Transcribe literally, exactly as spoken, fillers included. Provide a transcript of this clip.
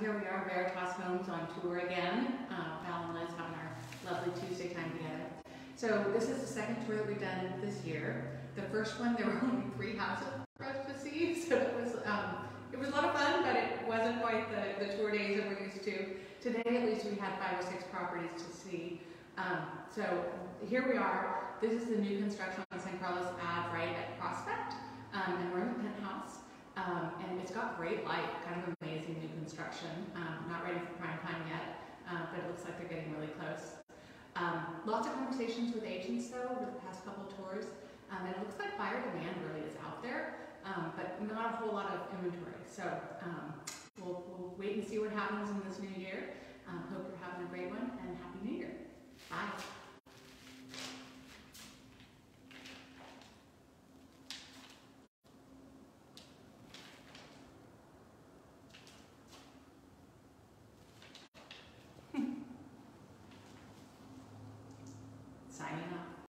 here we are, Veritas Homes on tour again. Uh, Val and Liz having our lovely Tuesday time together. So this is the second tour that we've done this year. The first one, there were only three houses for us to see, so it was um, it was a lot of fun, but it wasn't quite the, the tour days that we're used to. Today, at least, we had five or six properties to see. Um, so here we are. This is the new construction on San Carlos Ave, right at Prospect, um, and we're in the penthouse. Um, and it's got great light, kind of amazing new construction. Um, not ready for prime time yet, uh, but it looks like they're getting really close. Um, lots of conversations with agents though over the past couple of tours, um, and it looks like buyer demand really is out there, um, but not a whole lot of inventory. So um, we'll, we'll wait and see what happens in this new year. Um, hope you're having a great one, and Happy New Year. Bye.